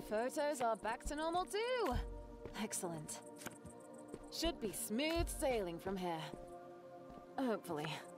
photos are back to normal too. Excellent. Should be smooth sailing from here. Hopefully.